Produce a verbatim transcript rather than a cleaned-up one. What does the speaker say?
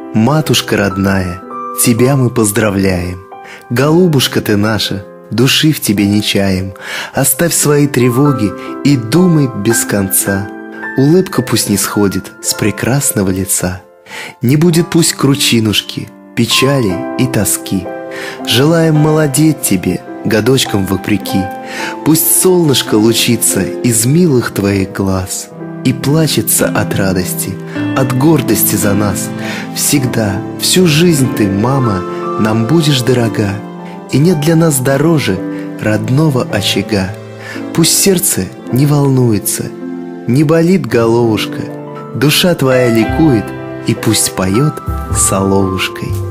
Матушка родная, тебя мы поздравляем. Голубушка ты наша, души в тебе не чаем. Оставь свои тревоги и думай без конца. Улыбка пусть не сходит с прекрасного лица. Не будет пусть кручинушки, печали и тоски. Желаем молодеть тебе, годочкам вопреки. Пусть солнышко лучится из милых твоих глаз и плачется от радости, от гордости за нас. Всегда, всю жизнь ты, мама, нам будешь дорога, и нет для нас дороже родного очага. Пусть сердце не волнуется, не болит головушка, душа твоя ликует, и пусть поет соловушкой.